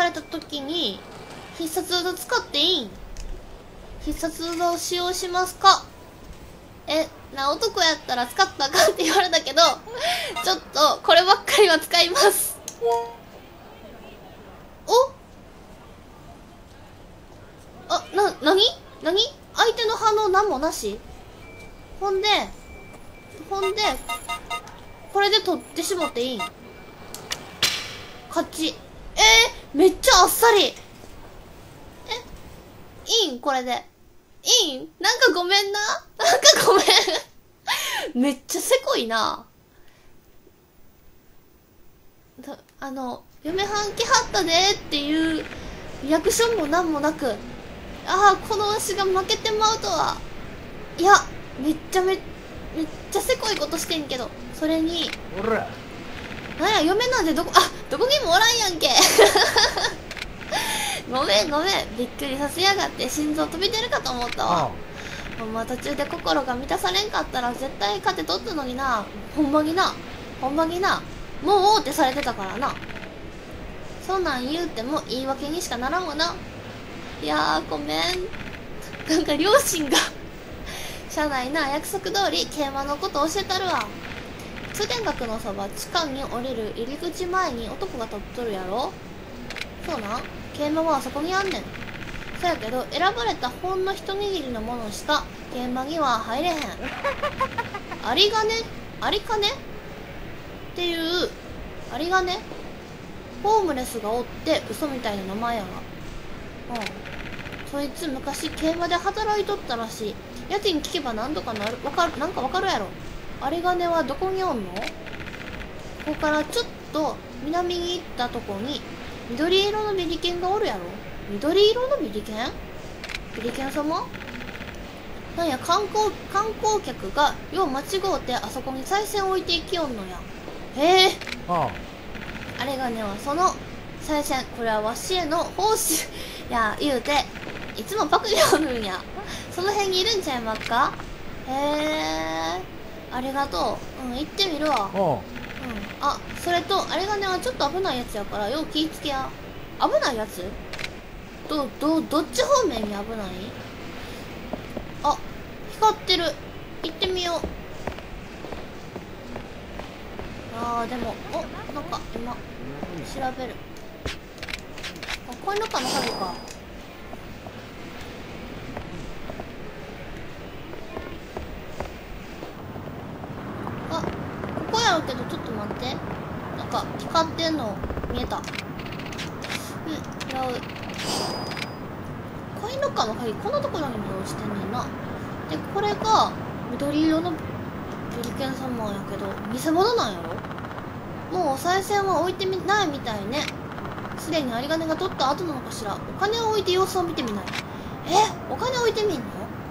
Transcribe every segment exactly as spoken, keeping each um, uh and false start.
れた時に必殺技使っていいん？必殺技を使用しますか？え、な、男やったら使ったらあかんって言われたけど、ちょっとこればっかりは使います。おあ、な、なになに相手の反応なんもなし？ほんで、ほんで、これで取ってしもっていいん？勝ち。えー、めっちゃあっさり。え、いいんこれで。いいんなんかごめんな。なんかごめん。めっちゃせこいな。だあの、嫁はん来はったでっていうリアクションもなんもなく、ああ、この牛が負けてまうとは。いや、めっちゃめ、めっちゃせこいことしてんけど、それに、 おら。 なんや、嫁なんでどこ、あ、どこにもおらんやんけ。ごめんごめん、びっくりさせやがって心臓飛び出るかと思ったわ。ほんま途中で心が満たされんかったら絶対勝てとったのにな。ほんまにな、ほんまにな、もうってされてたからな。そんなん言うても言い訳にしかならんわな。いやーごめん、なんか両親が車内な、約束通り桂馬のこと教えたるわ。通天閣のそば、地下に降りる入り口前に男が立っとるやろ。そうなん、桂馬はあそこにあんねん。そやけど選ばれたほんの一握りのものしか桂馬には入れへん。ありがね、ありかねっていう、ありがね、ホームレスがおって嘘みたいな名前やわ。うん、そいつ昔競馬で働いとったらしい。家賃聞けば何とかなる、わかる、なんかわかるやろ。ありがねはどこにおんの？ここからちょっと南に行ったとこに緑色のビリケンがおるやろ。緑色のビリケン？ビリケン様？なんや、観光、観光客がよう間違うてあそこに賽銭置いていきよんのや。へえ。ああ。あれがねはその賽銭、これはわしへの報酬や言うて、いつもパクリおるんや。その辺にいるんちゃいまっか？へえ。ありがとう。うん、行ってみるわ。うん。あ、それと、あれがねはちょっと危ないやつやから、よう気ぃつけや。危ないやつ？ど、ど、どっち方面に危ない？あ、光ってる。行ってみよう。あー、でも、お、なんか、今、調べる。あ、これのかの鍵か。あ、ここやろうけど、ちょっと待って。なんか、光ってんの、見えた。うん、違う。コインロッカーの鍵、こんなところにも落ちてんねんな。で、これが緑色のビリケン様やけど、偽物なんやろ。もうお賽銭は置いてみないみたいね。すでに有り金が取った後なのかしら。お金を置いて様子を見てみない。え、お金置いてみんの？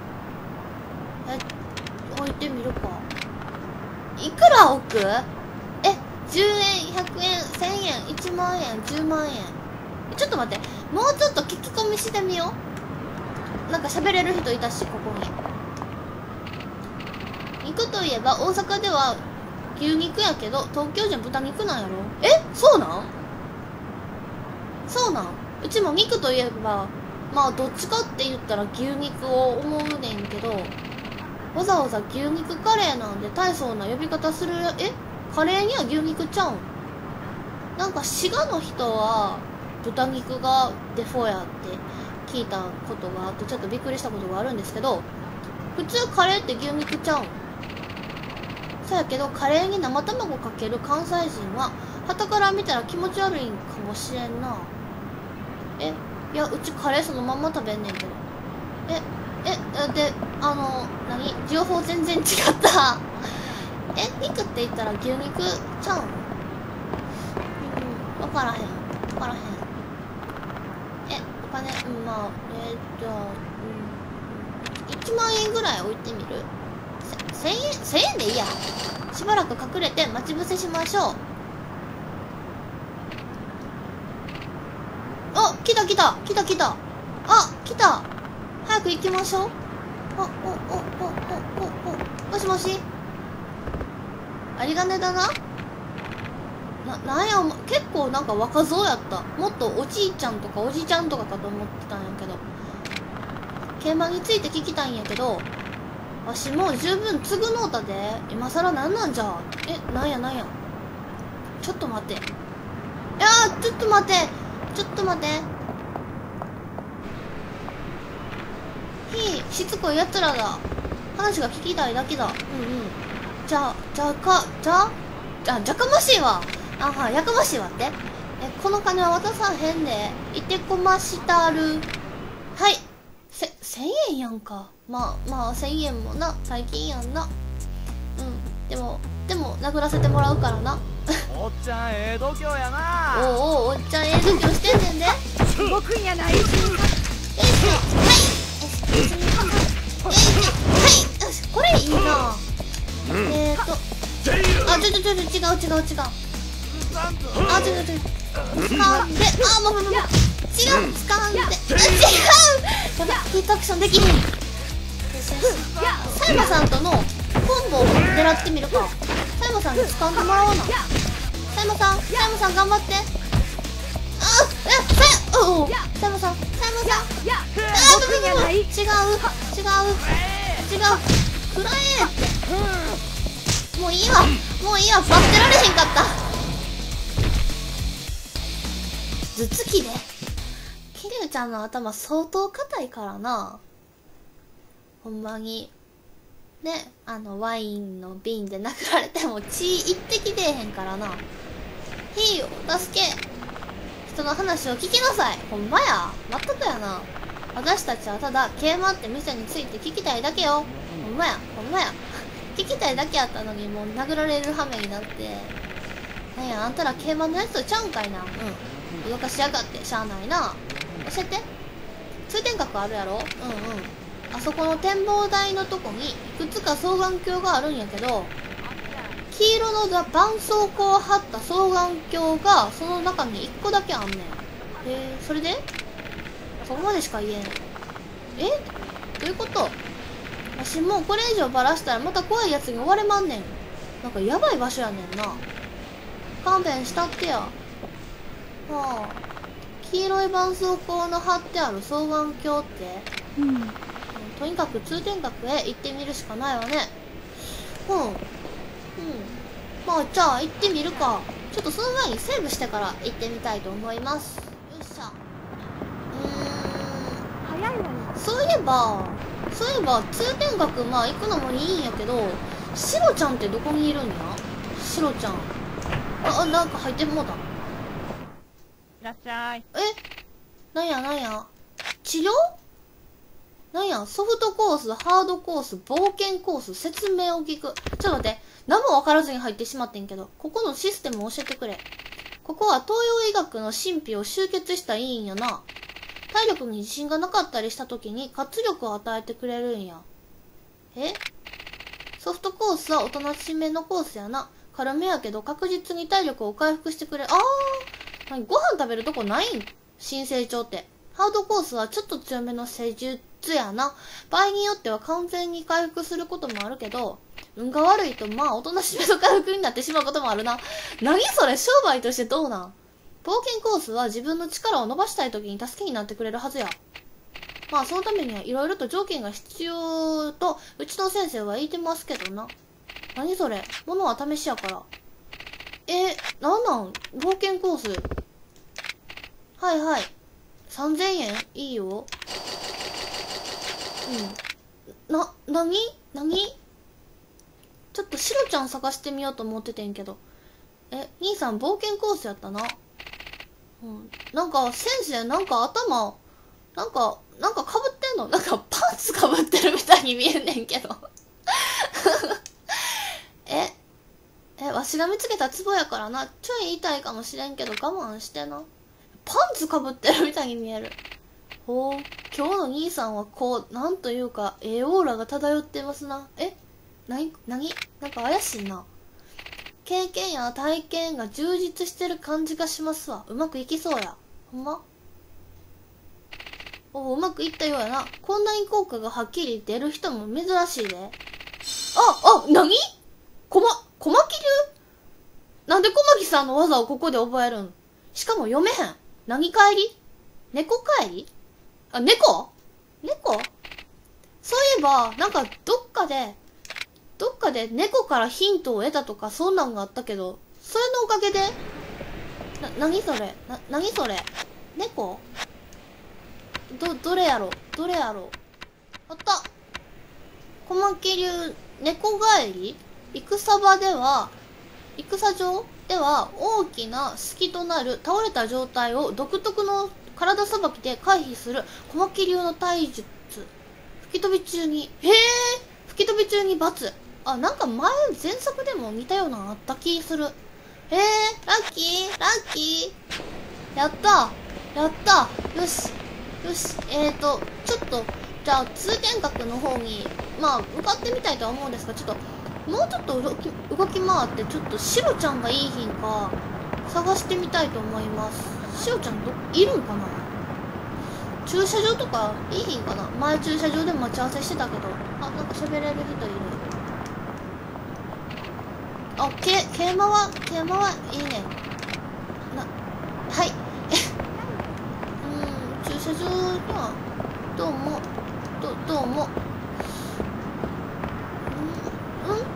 え、置いてみるか。いくら置く？え、じゅうえん、ひゃくえん、せんえん、いちまんえん、じゅうまんえん。ちょっと待って、もうちょっと聞き込みしてみよう。なんか喋れる人いたし、ここに。肉といえば大阪では牛肉やけど、東京じゃ豚肉なんやろ。え、そうなん？そうなん？うちも肉といえば、まあどっちかって言ったら牛肉を思うねんけど、わざわざ牛肉カレーなんで大層な呼び方する。え、カレーには牛肉ちゃうん？なんか滋賀の人は豚肉がデフォやって聞いたことがあって、ちょっとびっくりしたことがあるんですけど、普通カレーって牛肉ちゃうん？そやけどカレーに生卵かける関西人は傍から見たら気持ち悪いんかもしれんな。え、いや、うちカレーそのまんま食べんねんけど。え、え、で、あの、何？情報全然違った。え、肉って言ったら牛肉ちゃうん？うん、わからへん。わからへん。え、お金、うん、まあ、えー、じゃあ、うん、いちまんえんぐらい置いてみる？せんえん、せんえんでいいや。しばらく隠れて待ち伏せしましょう。あ、来た来た来た来た。あ、来た。早く行きましょう。あ、お、お、お、お、お、お、もしもし。有り金だな。 な、なんや、結構なんか若造やった。もっとおじいちゃんとかおじちゃんとかかと思ってたんやけど。競馬について聞きたいんやけど、わしもう十分償うたで。今更なんなんじゃ。え、なんやなんや。ちょっと待って。いやー、ちょっと待って。ちょっと待って。ひー、しつこいやつらだ。話が聞きたいだけだ。うんうん。じゃあ、じゃあか、じゃあ、じゃあ、じゃかましいわ。あは、やかましいわって。え、この金は渡さへんで。いてこましたる。はい。せ、千円やんか。まあ、まあ、千円もな、最近やんな。うん。でも、でも、殴らせてもらうからな。 おっちゃん、ええ度胸やな。 おうおう、おっちゃん、ええ度胸してんねんで。 僕んやないし。 えいしょ、はい。えいしょ、はい。よし、これいいな。えーと。あ、ちょちょちょ、違う違う違う。あ、ちょちょちょ。掴んで、あ、もうもうもう。違う、掴んで。違う。やばい、ヒートアクションできひん。よしよし。サイマさんとのコンボを狙ってみるか。サイマさんに掴んでもらおうな。サイマさん、サイマさん頑張って。あ、え、サイ、おお、サイマさん、サイマさん。あ、 僕んやない。 違う、違う、違う、くらえって。もういいわ、もういいわ、待ってられへんかった。頭突きで。桐生ちゃんの頭相当硬いからな。ほんまに。ね、あの、ワインの瓶で殴られても血一滴出えへんからな。ひー、お助け。人の話を聞きなさい。ほんまや。まったくやな。私たちはただ、桂馬って店について聞きたいだけよ。ほんまや、ほんまや。聞きたいだけやったのに、もう殴られる羽目になって。なんや、あんたら桂馬のやつとちゃうんかいな。うん。脅かしやがって、しゃあないな。教えて。通天閣あるやろ。うんうん。あそこの展望台のとこに、いくつか双眼鏡があるんやけど、黄色の絆創膏を貼った双眼鏡が、その中にいっこだけあんねん。えー、それでそこまでしか言えん。えどういうこと？わしもうこれ以上バラしたらまた怖いやつに追われまんねん。なんかやばい場所やねんな。勘弁したってや。はあ。黄色い絆創膏の貼ってある双眼鏡って、 うん。 とにかく通天閣へ行ってみるしかないわね。うん。うん。まあ、じゃあ行ってみるか。ちょっとその前にセーブしてから行ってみたいと思います。よっしゃ。うーん。 早いわね。 そういえば、そういえば、通天閣、まあ行くのもいいんやけど、シロちゃんってどこにいるんや？シロちゃん。あ、あ、なんか入ってもうた。 いらっしゃい。 え？なんやなんや。治療？なんや、ソフトコース、ハードコース、冒険コース、説明を聞く。ちょっと待って。何も分からずに入ってしまってんけど、ここのシステムを教えてくれ。ここは東洋医学の神秘を集結した医院やな。体力に自信がなかったりした時に活力を与えてくれるんや。え？ソフトコースはおとなしめのコースやな。軽めやけど確実に体力を回復してくれる。あー、何ご飯食べるとこないん？新成長って。ハードコースはちょっと強めの施術やな。場合によっては完全に回復することもあるけど、運が悪いとまあおとなしめの回復になってしまうこともあるな。何それ、商売としてどうなん？冒険コースは自分の力を伸ばしたい時に助けになってくれるはずや。まあそのためにはいろいろと条件が必要とうちの先生は言ってますけどな。何それ、物は試しやから。え、なんなん冒険コース。はいはい。さんぜんえんいいよ。うん。な、なになにちょっとシロちゃん探してみようと思っててんけど。え、兄さん冒険コースやったな。うん。なんか、先生、なんか頭、なんか、なんか被ってんの？なんかパンツ被ってるみたいに見えんねんけど。え、え、わしが見つけたツボやからな。ちょい痛いかもしれんけど我慢してな。パンツ被ってるみたいに見える。ほう、今日の兄さんはこう、なんというか、ええオーラが漂ってますな。え？なに、なに？なんか怪しいな。経験や体験が充実してる感じがしますわ。うまくいきそうや。ほんま？お、うまくいったようやな。こんなに効果がはっきり出る人も珍しいで。あ、あ、なに？こま、小牧流？なんで小牧さんの技をここで覚えるん。しかも読めへん。何帰り？猫帰り？あ、猫？猫？そういえば、なんかどっかで、どっかで猫からヒントを得たとかそんなんがあったけど、それのおかげで、な、なにそれ？な、なにそれ？猫？ど、どれやろ？どれやろ？あった。小牧流猫帰り？戦場では、戦場では大きな隙となる倒れた状態を独特の体さばきで回避する小牧流の体術。吹き飛び中に、へえ、吹き飛び中に罰。あ、なんか前、前作でも似たようなのあった気する。へえ、ラッキー、ラッキー。やった、やった。よし、よし、えーと、ちょっと、じゃあ通天閣の方に、まあ、向かってみたいとは思うんですが、ちょっと、もうちょっと動き、動き回って、ちょっとシロちゃんがいい品か、探してみたいと思います。シロちゃんど、いるんかな？駐車場とかいい品かな？前駐車場で待ち合わせしてたけど。あ、なんか喋れる人いる。あ、け、桂馬は、桂馬はいいね。な、はい。うーん、駐車場には、どうも、ど、どうも。んん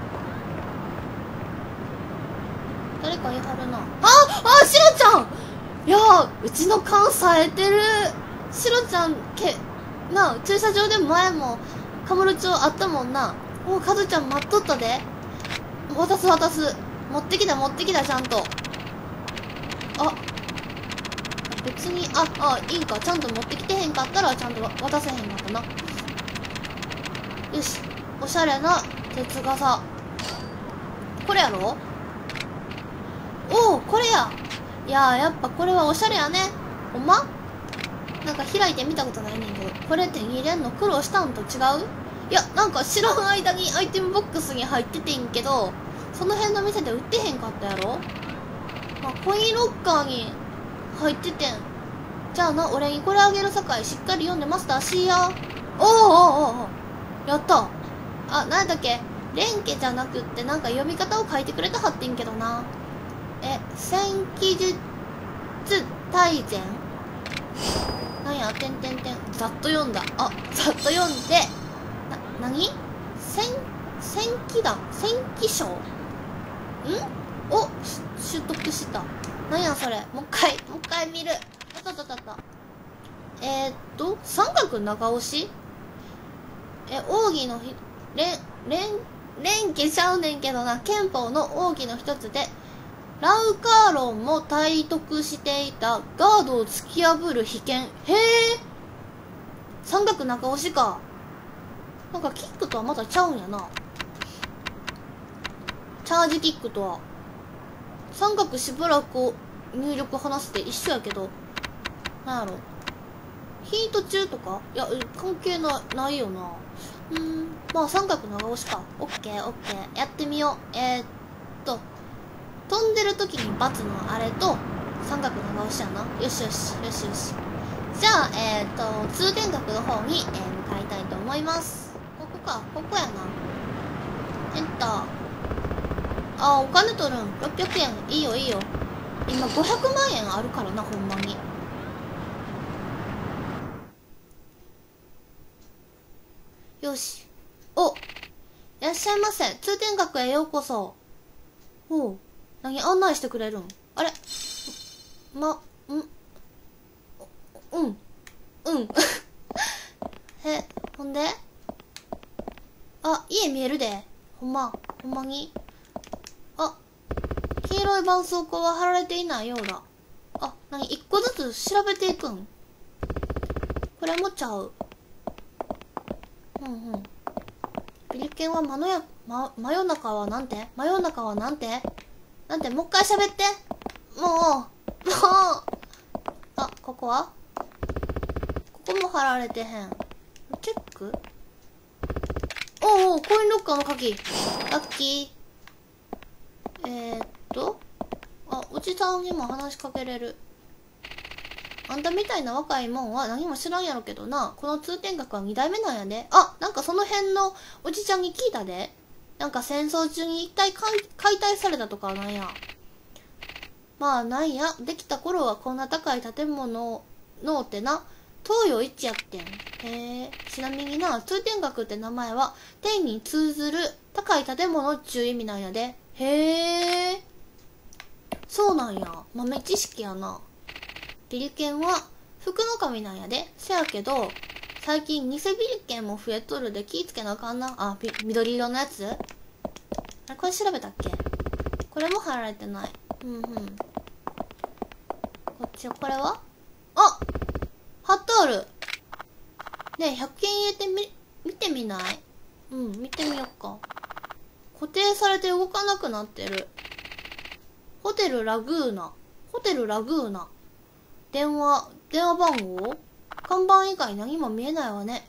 誰かいはるな。ああ、シロちゃん。いやー、うちの缶冴えてる。シロちゃん、け、なあ、駐車場で前も、カムロ町あったもんな。おう、カズちゃん待っとったで。渡す渡す。持ってきた持ってきた、ちゃんと。あ、別に、あ、あ、いいか。ちゃんと持ってきてへんかったら、ちゃんと渡せへんかったな。よし。おしゃれな鉄傘。これやろ？おう、これや。いやー、やっぱこれはおしゃれやね。ほんま？なんか開いてみたことないねんけど、これ手に入れんの苦労したんと違う？いや、なんか知らん間にアイテムボックスに入っててんけど、その辺の店で売ってへんかったやろ？まあ、コインロッカーに入っててん。じゃあな、俺にこれあげるさかいしっかり読んでマスターしや。おおおおおやった。あ、なんだっけ、連家じゃなくってなんか読み方を書いてくれたはってんけどな。え、戦記術大全？なんや、てんてんてん。ざっと読んだ。あ、ざっと読んで、な、なに？戦、戦記団？戦記章？ん？お、取得した。なんやそれ。もう一回、もう一回見る。あったあったあった。えー、っと、三角長押し？え、奥義のひ、連、連、連家ちゃうねんけどな。憲法の奥義の一つで、ラウカーロンも体得していたガードを突き破る秘剣。へえ。三角中押しか。なんかキックとはまたちゃうんやな。チャージキックとは。三角しばらく入力離して一緒やけど。なんやろ。ヒート中とか？いや、関係な、ないよな。うーん。まあ三角長押しか。オッケーオッケー。やってみよう。えー、っと。飛んでる時に×のあれと三角長押しやな。よしよしよしよし。じゃあえっ、ー、と通天閣の方に、えー、向かいたいと思います。ここか、ここやな。エンター。あ、お金取るん。ろっぴゃくえん。いいよいいよ。今ごひゃくまんえんあるからな、ほんまに。よし。お、いらっしゃいませ。通天閣へようこそ。おう。何案内してくれるん？あれま、んうん。うん。え、ほんで？あ、家見えるで。ほんま、ほんまに。あ、黄色い絆創膏は貼られていないようだ。あ、何一個ずつ調べていくん？これもちゃう。うんうん。ビリケンは真のや、ま、真夜中はなんて？真夜中はなんて？なんて、もう一回喋って。もう、もう。あ、ここは？ここも貼られてへん。チェック？おうおう、コインロッカーの鍵。ラッキー。えー、っと。あ、おじさんにも話しかけれる。あんたみたいな若いもんは何も知らんやろけどな。この通天閣はに代目なんやで。あ、なんかその辺のおじちゃんに聞いたで。なんか戦争中に一体解体されたとかなんや。 まあなんや、できた頃はこんな高い建物のってな、東洋一やってん。へえ。ちなみにな、通天閣って名前は、天に通ずる高い建物っちゅう意味なんやで。へえ。そうなんや。豆知識やな。ビリケンは、福の神なんやで。せやけど、最近偽ビリケンも増えとるで気ぃつけなあかんな。あ、緑色のやつあれ、これ調べたっけ？これも貼られてない。うんうん。こっちは、これはあ、貼ってある。ねえ、ひゃく均入れてみ、見てみない？うん、見てみよっか。固定されて動かなくなってる。ホテルラグーナ。ホテルラグーナ。電話、電話番号？看板以外何も見えないわね。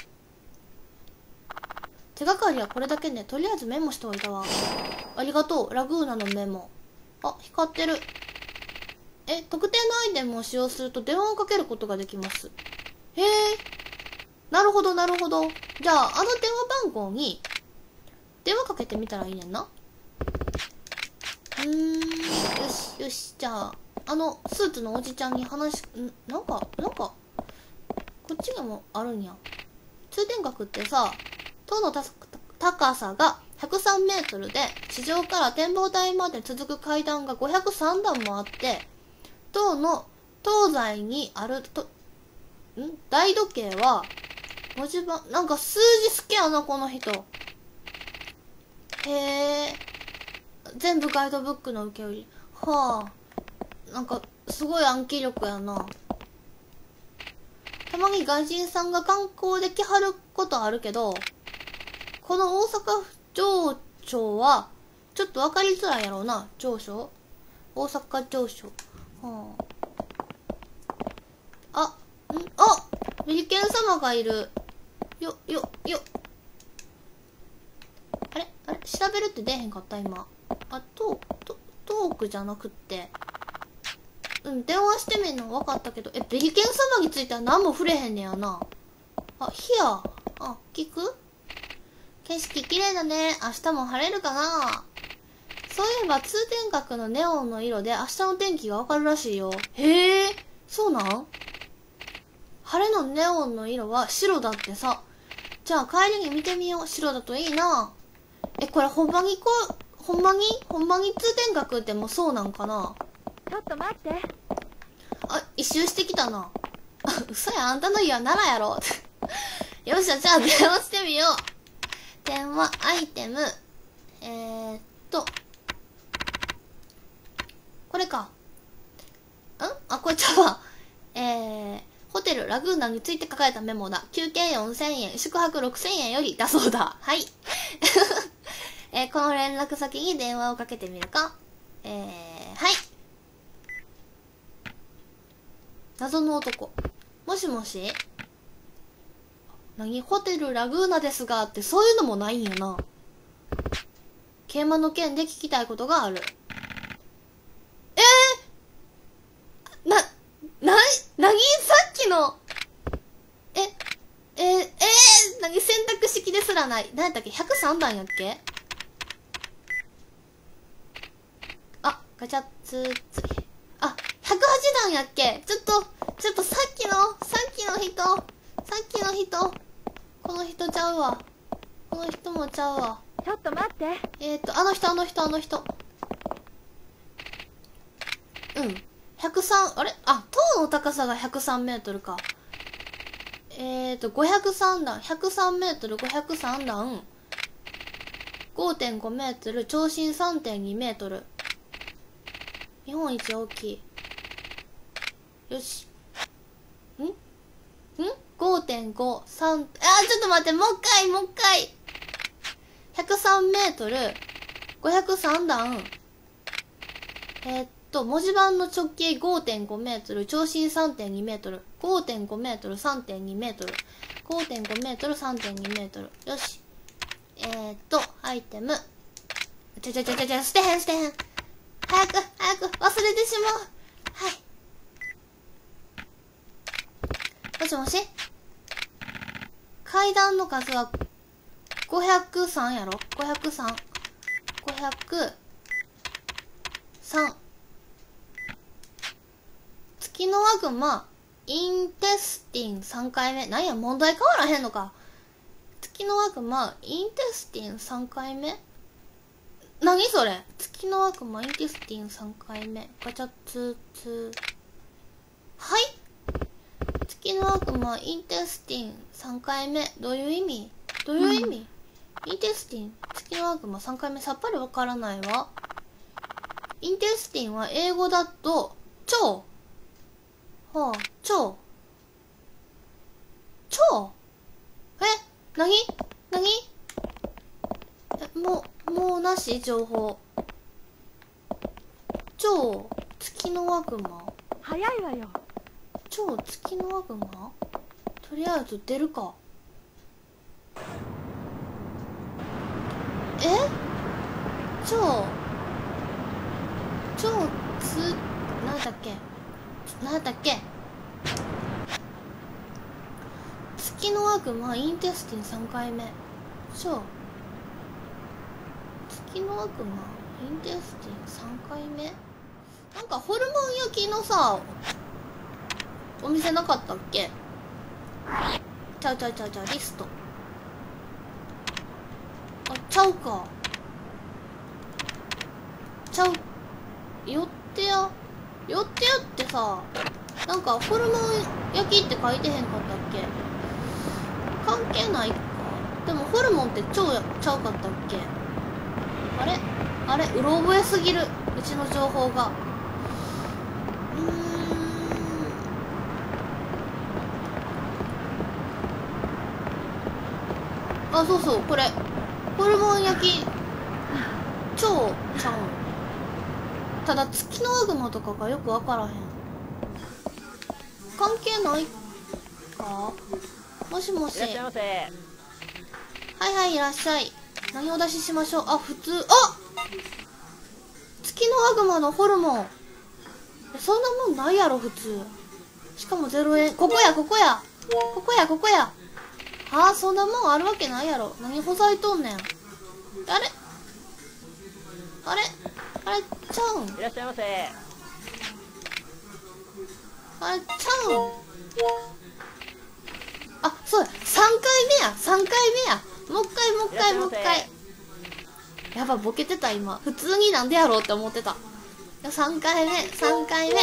手がかりはこれだけね。とりあえずメモしておいたわ。ありがとう、ラグーナのメモ。あ、光ってる。え、特定のアイテムを使用すると電話をかけることができます。へえ。なるほど、なるほど。じゃあ、あの電話番号に、電話かけてみたらいいねんな。うーん、よし、よし。じゃあ、あの、スーツのおじちゃんに話、んなんか、なんか、こっちにもあるんや。通天閣ってさ、塔の高さがひゃくさんメートルで、地上から展望台まで続く階段がごひゃくさんだんもあって、塔の東西にあると、ん大時計は、文字盤、なんか数字好きやな、この人。へえ。全部ガイドブックの受け売り。はあ。なんか、すごい暗記力やな。たまに外人さんが観光で来はることあるけど、この大阪城長は、ちょっとわかりづらいやろうな。城長大阪城長。はあ。あ、んあビリケン様がいる。よ、よ、よ。あれあれ調べるって出へんかった今。あ、トー、ト、トークじゃなくって。うん、電話してみんの分かったけど、え、ビリケン様については何も触れへんねやな。あ、ヒア。あ、聞く？景色綺麗だね。明日も晴れるかな？そういえば通天閣のネオンの色で明日の天気がわかるらしいよ。へえ、そうなん？晴れのネオンの色は白だってさ。じゃあ帰りに見てみよう。白だといいな。え、これほんまにこう、ほんまにほんまに通天閣ってもうそうなんかな？ ちょっと待って。 あ、一周してきたな。嘘や、あんたの家は奈良やろ。よっしゃ、じゃあ電話してみよう。電話、アイテム。えーっと。これか。んあ、これちゃうわ。えー、ホテルラグーナについて書かれたメモだ。休憩よんせんえん、宿泊ろくせんえんよりだそうだ。はい。えー、この連絡先に電話をかけてみるか。えー、はい。謎の男。もしもし？何？ホテルラグーナですがってそういうのもないんやな。桂馬の件で聞きたいことがある。えー、な、な、なにさっきの、え、えー、えー、なに選択式ですらない。何やったっけ ?ひゃくさん 段やっけ？あ、ガチャツーツー。あ、ひゃくはちだんやっけ？ちょっと、ちょっとさっきの、さっきの人、さっきの人、この人ちゃうわ。この人もちゃうわ。 ちょっと待って。 えーと、あの人、あの人、あの人。うん。ひゃくさん、あれあ、塔の高さがひゃくさんメートルか。えーと、ごひゃくさんだん、ひゃくさんメートル、ごひゃくさんだん、ごてんごメートル、長身 さんてんにメートル。日本一大きい。よし。んん ?ごてんご、さん、あー、ちょっと待って、もう一回、もう一回。ひゃくさんメートル、ごひゃくさんだん、えー、っと、文字盤の直径 ごてんごメートル、長身 さんてんにメートル、ごてんごメートル、さんてんにメートル、ごてんごメートル、さんてんにメートル。よし。えー、っと、アイテム。ちょちょちょちょちょ、捨てへん捨てへん。早く、早く、忘れてしまう。はい。もしもし？階段の数はごひゃくさんやろ ?ごひゃくさん。ごひゃくさん。 悪魔インテスティンさんかいめ。なんや問題変わらへんのか。月の悪魔インテスティンさんかいめ。何それ。月の悪魔インテスティンさんかいめ。ガチャツーツー。はい。月の悪魔インテスティンさんかいめ。どういう意味？どういう意味？インテスティン月の悪魔さんかいめ、さっぱりわからないわ。インテスティンは英語だと腸。はあ、腸。腸？え？なに？なに？え、もう、もうなし？情報。超月の悪魔？ 早いわよ。 超月の悪魔？とりあえず出るか。え？超超つ、なんだっけなんだっけ月の悪魔インテスティンさんかいめ。超月の悪魔インテスティンさんかいめ。なんかホルモン焼きのさお店なかったっけ。ちゃうちゃうちゃうちゃう、リスト。あ、ちゃうか。ちゃう。寄ってや。寄ってやってさ、なんかホルモン焼きって書いてへんかったっけ。関係ないか。でもホルモンって超やちゃうかったっけ。あれあれ、うろ覚えすぎる、うちの情報が。うーん。あ、そうそう、これホルモン焼き超ちゃうん。ただ月の悪魔とかがよくわからへん。関係ないか。もしもし。 いらっしゃいませ。 はいはい、いらっしゃい。何をお出ししましょう。あ、普通。あ、月の悪魔のホルモン。そんなもんないやろ普通。しかもゼロえん。ここやここやここやここや。ああ、そんなもんあるわけないやろ。何ほざいとんねん。あれあれあれちゃうん。 いらっしゃいませ。 あれちゃうん。あ、そうや、さんかいめやさんかいめや。もう一回もう一回もう一回。やば、ボケてた今。普通になんでやろうって思ってた。さんかいめさんかいめ。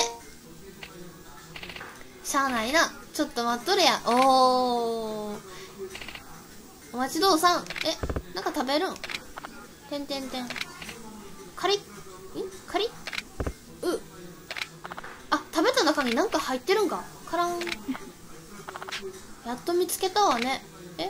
しゃあないな。ちょっと待っとれや。おー、お待ちどうさん。え、なんか食べるん？てんてんてん。カリッ、んカリッ、う。あ、食べた中になんか入ってるんか。カラン。やっと見つけたわね。え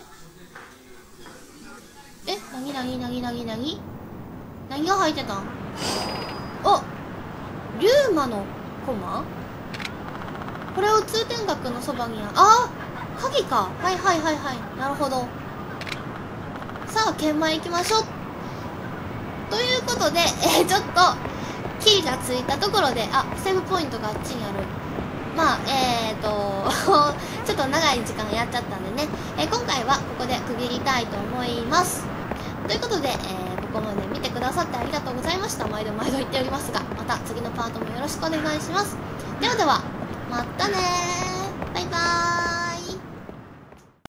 え、なになになになになに何が入ってたん？あ、リューマのコマ？これを通天閣のそばにあ、あー、鍵か。はいはいはいはい。なるほど。さあ、研磨行きましょう。ということで、えー、ちょっと、キーがついたところで、あ、セーブポイントがあっちにある。まあ、えーと、ちょっと長い時間やっちゃったんでね、えー、今回はここで区切りたいと思います。ということで、えー、ここまで見てくださってありがとうございました。毎度毎度言っておりますが、また次のパートもよろしくお願いします。ではでは、またねー。バイバーイ。